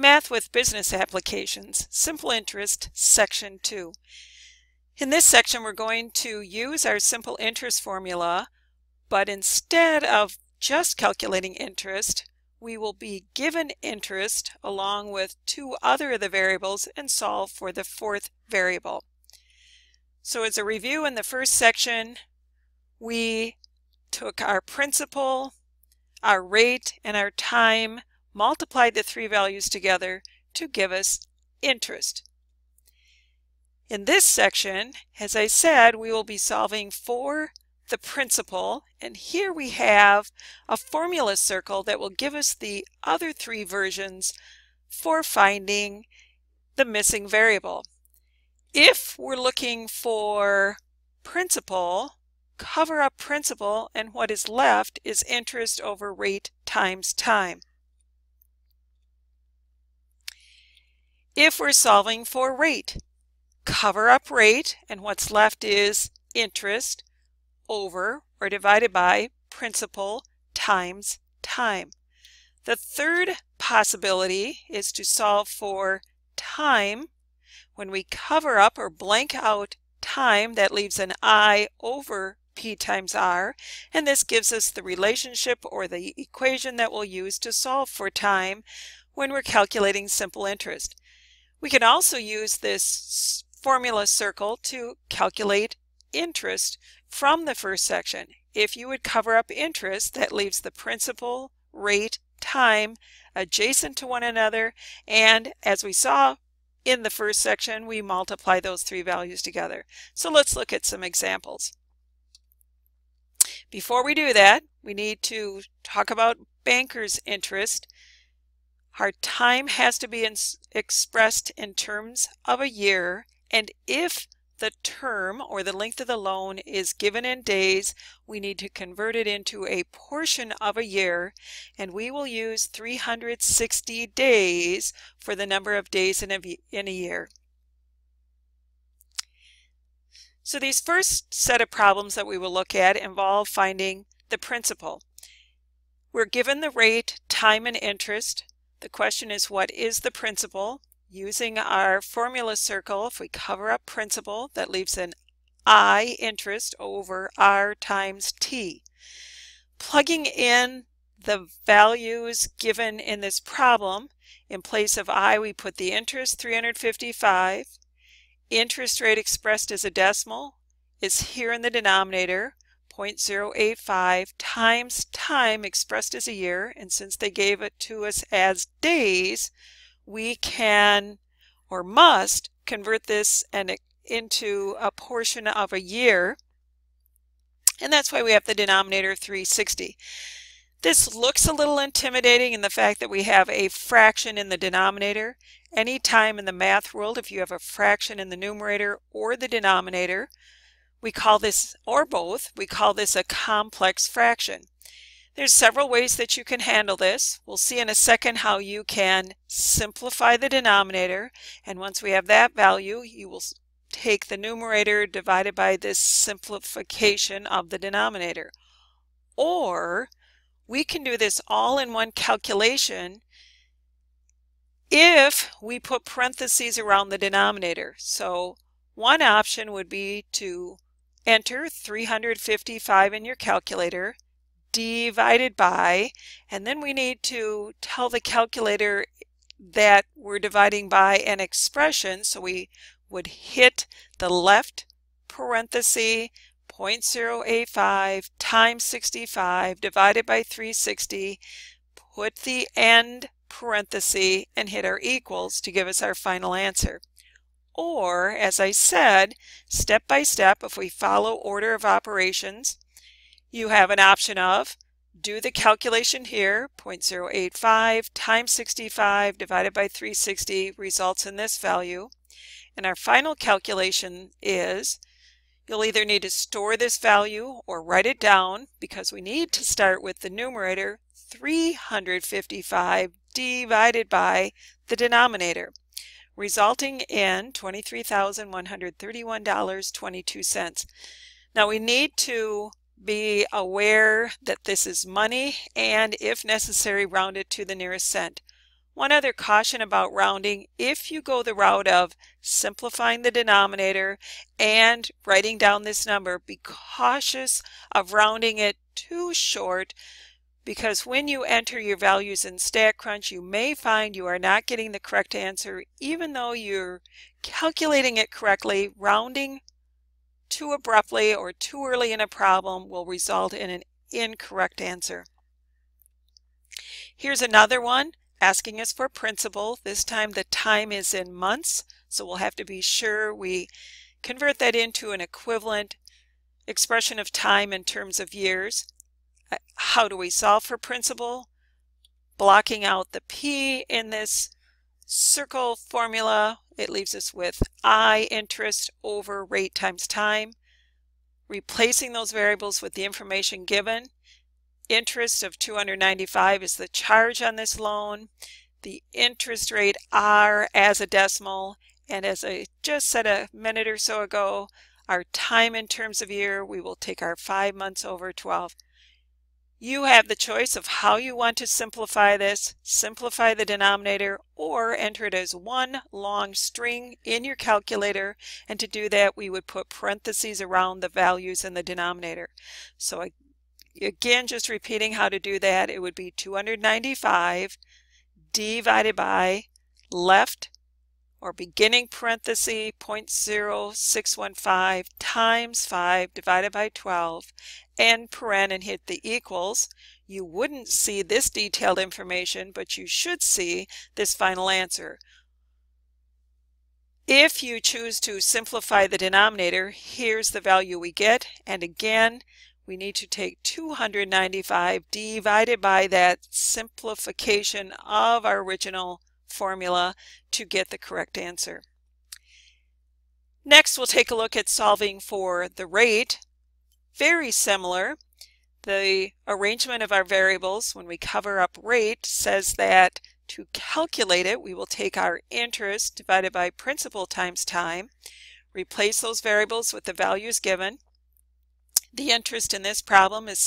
Math with Business Applications, Simple Interest, Section 2. In this section, we're going to use our simple interest formula, but instead of just calculating interest, we will be given interest along with two other of the variables and solve for the fourth variable. So as a review, in the first section, we took our principal, our rate, and our time, multiplied the three values together to give us interest. In this section, as I said, we will be solving for the principal, and here we have a formula circle that will give us the other three versions for finding the missing variable. If we're looking for principal, cover up principal, and what is left is interest over rate times time. If we're solving for rate, cover up rate, and what's left is interest over or divided by principal times time. The third possibility is to solve for time. When we cover up or blank out time, that leaves an I over P times R, and this gives us the relationship or the equation that we'll use to solve for time when we're calculating simple interest. We can also use this formula circle to calculate interest from the first section. If you would cover up interest, that leaves the principal, rate, time adjacent to one another, and as we saw in the first section, we multiply those three values together. So let's look at some examples. Before we do that, we need to talk about banker's interest. Our time has to be expressed in terms of a year, and if the term or the length of the loan is given in days, we need to convert it into a portion of a year, and we will use 360 days for the number of days in a year. So these first set of problems that we will look at involve finding the principal. We're given the rate, time, and interest. The question is, what is the principal? Using our formula circle, if we cover up principal, that leaves an I interest over R times T. Plugging in the values given in this problem, in place of I, we put the interest, 355. Interest rate expressed as a decimal is here in the denominator, 0.085 times time expressed as a year, and since they gave it to us as days, we can or must convert this into a portion of a year, and that's why we have the denominator 360. This looks a little intimidating in the fact that we have a fraction in the denominator. Anytime in the math world, if you have a fraction in the numerator or the denominator, we call this, or both, we call this a complex fraction. There's several ways that you can handle this. We'll see in a second how you can simplify the denominator, and once we have that value, you will take the numerator divided by this simplification of the denominator. Or we can do this all in one calculation if we put parentheses around the denominator. So one option would be to enter 355 in your calculator, divided by, and then we need to tell the calculator that we're dividing by an expression, so we would hit the left parenthesis, 0.085 times 65 divided by 360, put the end parenthesis, and hit our equals to give us our final answer. Or, as I said, step by step, if we follow order of operations, you have an option of do the calculation here, 0.085 times 65 divided by 360 results in this value. And our final calculation is, you'll either need to store this value or write it down, because we need to start with the numerator, 355 divided by the denominator, resulting in $23,131.22. Now we need to be aware that this is money, and if necessary, round it to the nearest cent. One other caution about rounding: if you go the route of simplifying the denominator and writing down this number, be cautious of rounding it too short, because when you enter your values in StatCrunch, you may find you are not getting the correct answer even though you're calculating it correctly. Rounding too abruptly or too early in a problem will result in an incorrect answer. Here's another one asking us for principal. This time the time is in months, so we'll have to be sure we convert that into an equivalent expression of time in terms of years. How do we solve for principal? Blocking out the P in this circle formula, it leaves us with I, interest, over rate times time. Replacing those variables with the information given. Interest of $295 is the charge on this loan. The interest rate R as a decimal, and as I just said a minute or so ago, our time in terms of year, we will take our 5 months over 12. You have the choice of how you want to simplify this. Simplify the denominator or enter it as one long string in your calculator, and to do that we would put parentheses around the values in the denominator. So again, just repeating how to do that, it would be 295 divided by left or beginning parenthesis 0.0615 times 5 divided by 12, end paren, and hit the equals. You wouldn't see this detailed information, but you should see this final answer. If you choose to simplify the denominator, here's the value we get, and again we need to take 295 divided by that simplification of our original formula to get the correct answer. Next, we'll take a look at solving for the rate. Very similar. The arrangement of our variables when we cover up rate says that to calculate it, we will take our interest divided by principal times time, replace those variables with the values given. The interest in this problem is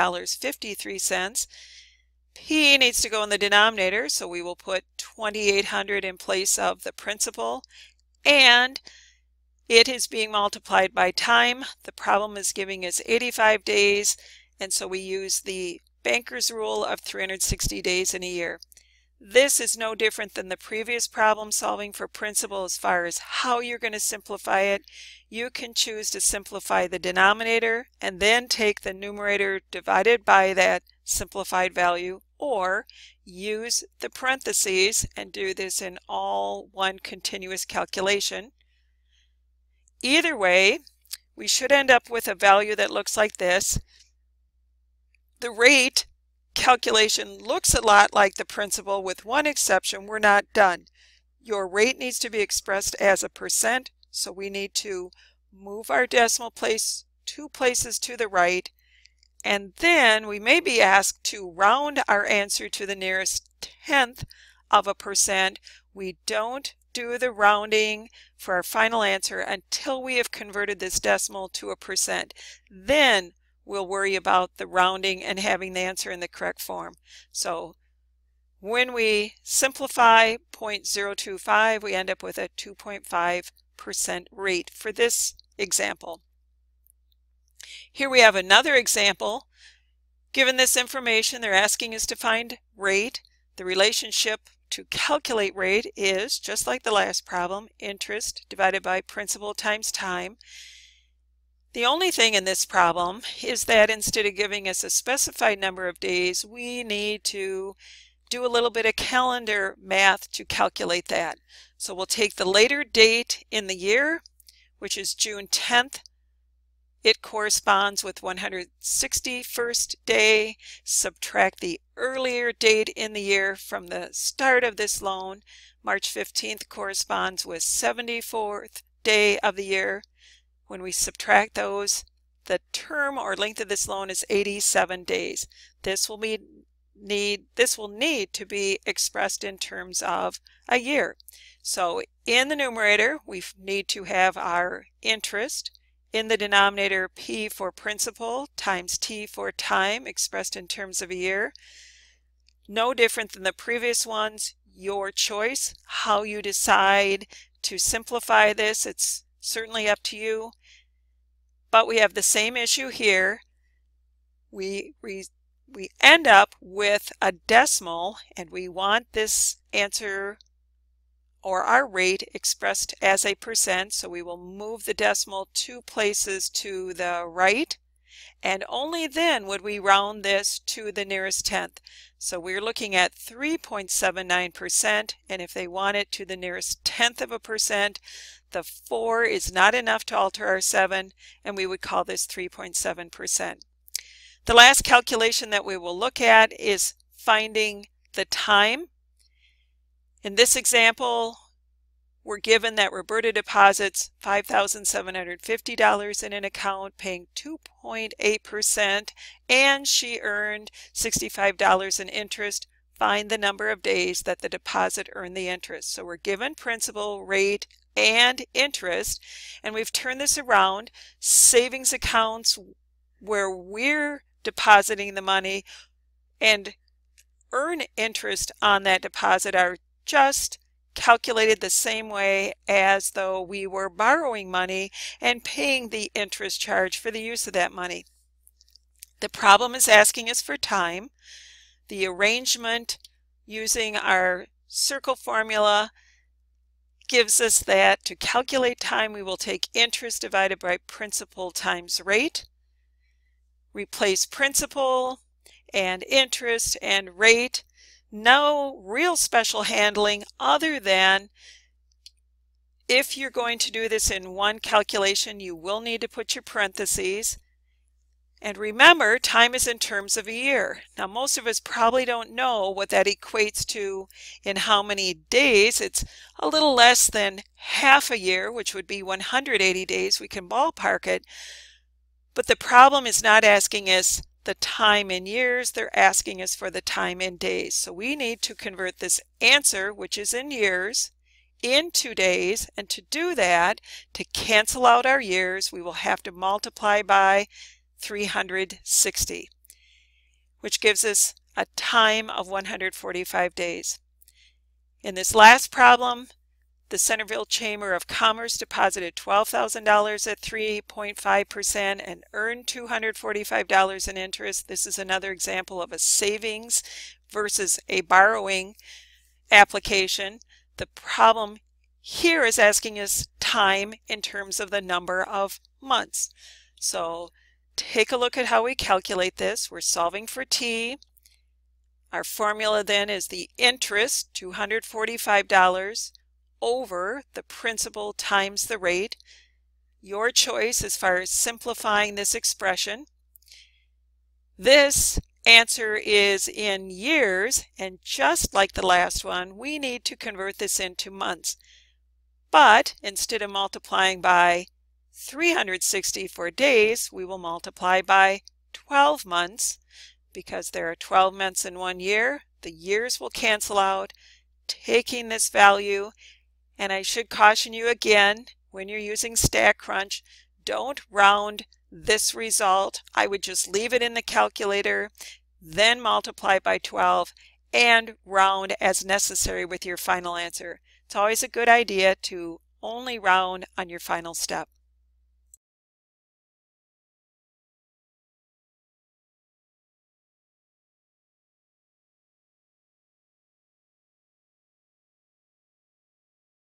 $16.53. P needs to go in the denominator, so we will put 2,800 in place of the principal, and it is being multiplied by time. The problem is giving us 85 days, and so we use the banker's rule of 360 days in a year. This is no different than the previous problem solving for principal as far as how you're going to simplify it. You can choose to simplify the denominator and then take the numerator divided by that simplified value, or use the parentheses and do this in all one continuous calculation. Either way, we should end up with a value that looks like this. The rate calculation looks a lot like the principal, with one exception. We're not done. Your rate needs to be expressed as a percent, so we need to move our decimal place 2 places to the right, and then we may be asked to round our answer to the nearest tenth of a percent. We don't do the rounding for our final answer until we have converted this decimal to a percent. Then we'll worry about the rounding and having the answer in the correct form. So when we simplify 0.025, we end up with a 2.5% rate for this example. Here we have another example. Given this information, they're asking us to find rate. The relationship to calculate rate is, just like the last problem, interest divided by principal times time. The only thing in this problem is that instead of giving us a specified number of days, we need to do a little bit of calendar math to calculate that. So we'll take the later date in the year, which is June 10th. It corresponds with 161st day. Subtract the earlier date in the year from the start of this loan. March 15th corresponds with 74th day of the year. When we subtract those, the term or length of this loan is 87 days. This will need to be expressed in terms of a year. So in the numerator, we need to have our interest. In the denominator, P for principal times T for time, expressed in terms of a year. No different than the previous ones. your choice how you decide to simplify this. It's certainly up to you. But we have the same issue here. We end up with a decimal, and we want this answer or our rate expressed as a percent, so we will move the decimal 2 places to the right, and only then would we round this to the nearest tenth. So we're looking at 3.79%, and if they want it to the nearest tenth of a percent, the 4 is not enough to alter our 7, and we would call this 3.7%. The last calculation that we will look at is finding the time. In this example, we're given that Roberta deposits $5,750 in an account paying 2.8%, and she earned $65 in interest. Find the number of days that the deposit earned the interest. So we're given principal, rate, and interest, and we've turned this around. Savings accounts where we're depositing the money and earn interest on that deposit are just calculated the same way as though we were borrowing money and paying the interest charge for the use of that money. The problem is asking us for time. The arrangement using our circle formula gives us that to calculate time, we will take interest divided by principal times rate. Replace principal and interest and rate. No real special handling other than if you're going to do this in one calculation, you will need to put your parentheses. And remember, time is in terms of a year. Now, most of us probably don't know what that equates to in how many days. It's a little less than half a year, which would be 180 days. We can ballpark it. But the problem is not asking us the time in years, they're asking us for the time in days. So we need to convert this answer, which is in years, into days, and to do that, to cancel out our years, we will have to multiply by 360, which gives us a time of 145 days. In this last problem, the Centerville Chamber of Commerce deposited $12,000 at 3.5% and earned $245 in interest. This is another example of a savings versus a borrowing application. The problem here is asking us time in terms of the number of months. So take a look at how we calculate this. We're solving for t. Our formula then is the interest, $245, over the principal times the rate. Your choice as far as simplifying this expression. This answer is in years, and just like the last one, we need to convert this into months. But instead of multiplying by 360 for days, we will multiply by 12 months. Because there are 12 months in 1 year, the years will cancel out, taking this value. And I should caution you again, when you're using StatCrunch, don't round this result. I would just leave it in the calculator, then multiply by 12, and round as necessary with your final answer. It's always a good idea to only round on your final step.